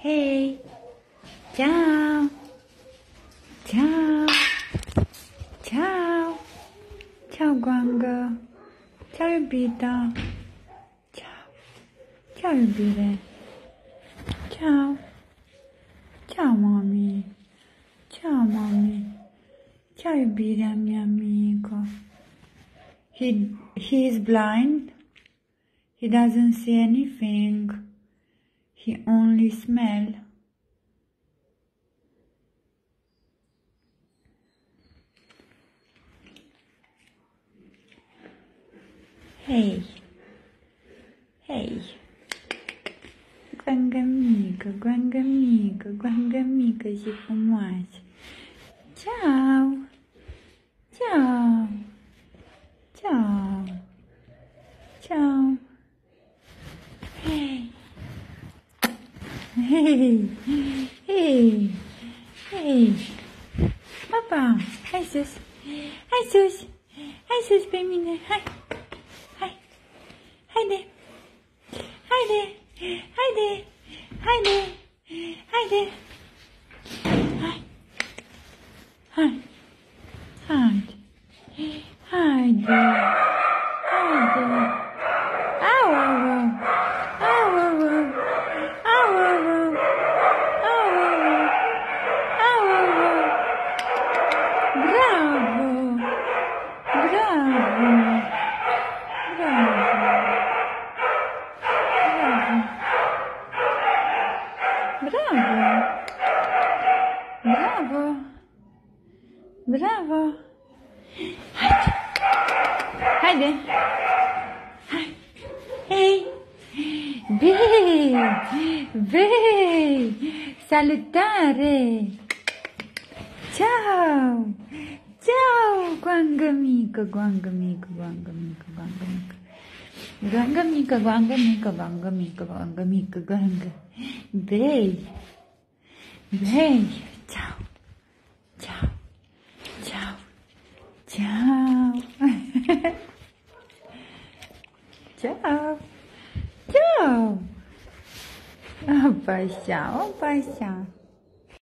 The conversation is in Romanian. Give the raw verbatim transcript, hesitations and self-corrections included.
Hey, ciao, ciao, ciao, ciao Guanga, ciao iubita, ciao, ciao iubire, ciao, ciao mami, ciao mami, ciao iubire mio amico. He, he is blind, he doesn't see anything. He only smell. Hey, hey, guanga amica, guanga amica, guanga amica, si frumoasă. Ciao, ciao, ciao, ciao. Hey. Hey, hey, hey, papa, hai sus, hai sus, hai sus pe mine, hai, hai, haide, haide, haide, haide, haide, hai, hai, haide, haide, haide, au, au, au, au, au, au. Bravo, bravo, bravo, bravo, bravo. Haide, haide, hei, bei, bei, salutare, ciao, ciao, guanga amica, guanga amica, guanga amica, guanga amica, guanga amica, guanga amica, guanga amica, guanga amica, guanga, bei, bei, ciao, ciao, ciao, ciao, ciao, ciao, oh paixão, oh paixão.